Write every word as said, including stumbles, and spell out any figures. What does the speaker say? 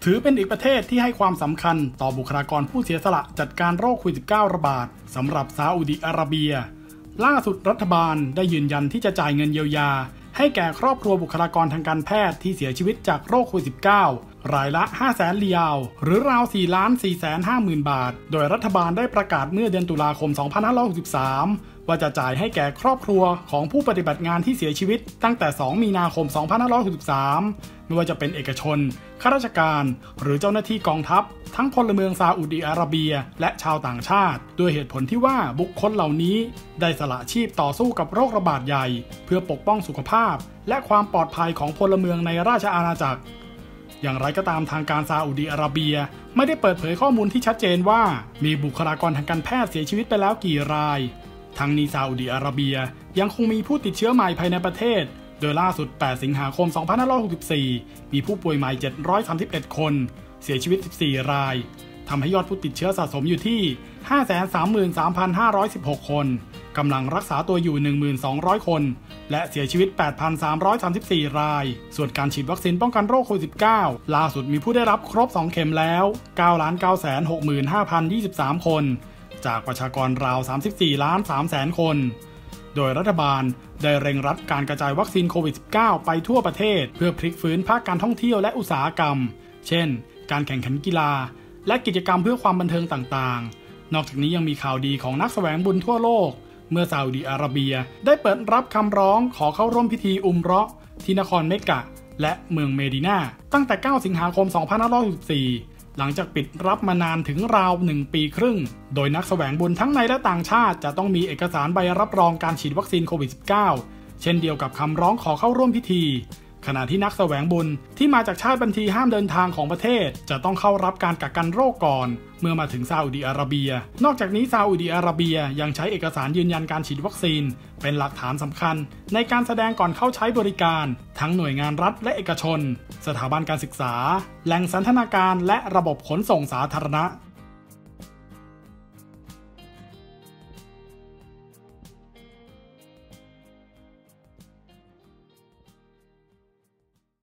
ถือเป็นอีกประเทศที่ให้ความสำคัญต่อบุคลากรผู้เสียสละจัดการโรคโควิด สิบเก้า ระบาดสำหรับซาอุดิอาระเบียล่าสุดรัฐบาลได้ยืนยันที่จะจ่ายเงินเยียวยาให้แก่ครอบครัวบุคลากรทางการแพทย์ที่เสียชีวิตจากโรคโควิด สิบเก้า รายละ ห้าแสน รียัลหรือราว สี่ล้านสี่แสนห้าหมื่น บาทโดยรัฐบาลได้ประกาศเมื่อเดือนตุลาคม สองพันห้าร้อยหกสิบสาม ว่าจะจ่ายให้แก่ครอบครัวของผู้ปฏิบัติงานที่เสียชีวิตตั้งแต่ สองมีนาคม สองพันห้าร้อยหกสิบสาม ไม่ว่าจะเป็นเอกชนข้าราชการหรือเจ้าหน้าที่กองทัพทั้งพลเมืองซาอุดิอาระเบียและชาวต่างชาติด้วยเหตุผลที่ว่าบุคคลเหล่านี้ได้สละชีพต่อสู้กับโรคระบาดใหญ่เพื่อปกป้องสุขภาพและความปลอดภัยของพลเมืองในราชอาณาจักรอย่างไรก็ตามทางการซาอุดิอาระเบียไม่ได้เปิดเผยข้อมูลที่ชัดเจนว่ามีบุคลากรทางการแพทย์เสียชีวิตไปแล้วกี่รายทั้งนี้ซาอุดิอาระเบียยังคงมีผู้ติดเชื้อใหม่ภายในประเทศโดยล่าสุด แปด สิงหาคม สองพันห้าร้อยหกสิบสี่ มีผู้ป่วยใหม่ เจ็ดร้อยสามสิบเอ็ด คน เสียชีวิต สิบสี่ ราย ทำให้ยอดผู้ติดเชื้อสะสมอยู่ที่ ห้าแสนสามหมื่นสามพันห้าร้อยสิบหก คน กำลังรักษาตัวอยู่ หนึ่งพันสองร้อย คน และเสียชีวิต แปดพันสามร้อยสามสิบสี่ ราย ส่วนการฉีดวัคซีนป้องกันโรคโควิด สิบเก้า ล่าสุดมีผู้ได้รับครบ สอง เข็มแล้ว เก้าล้านเก้าแสนหกหมื่นห้าพันยี่สิบสาม คน จากประชากรราว สามสิบสี่ล้านสามแสน คนโดยรัฐบาลได้เร่งรัดการกระจายวัคซีนโควิด สิบเก้า ไปทั่วประเทศเพื่อพลิกฟื้นภาคการท่องเที่ยวและอุตสาหกรรมเช่นการแข่งขันกีฬาและกิจกรรมเพื่อความบันเทิงต่างๆนอกจากนี้ยังมีข่าวดีของนักแสวงบุญทั่วโลกเมื่อซาอุดิอาระเบียได้เปิดรับคำร้องขอเข้าร่วมพิธีอุมเราะห์ที่นครเมกกะและเมืองเมดินาตั้งแต่ เก้า สิงหาคม สองพันห้าร้อยหกสิบสี่หลังจากปิดรับมานานถึงราวหนึ่งปีครึ่งโดยนักแสวงบุญทั้งในและต่างชาติจะต้องมีเอกสารใบรับรองการฉีดวัคซีนโควิด สิบเก้า เช่นเดียวกับคำร้องขอเข้าร่วมพิธีขณะที่นักแสวงบุญที่มาจากชาติบัญชีห้ามเดินทางของประเทศจะต้องเข้ารับการกักกันโรคก่อนเมื่อมาถึงซาอุดิอาระเบียนอกจากนี้ซาอุดิอาระเบียยังใช้เอกสารยืนยันการฉีดวัคซีนเป็นหลักฐานสำคัญในการแสดงก่อนเข้าใช้บริการทั้งหน่วยงานรัฐและเอกชนสถาบันการศึกษาแหล่งสันทนาการและระบบขนส่งสาธารณะ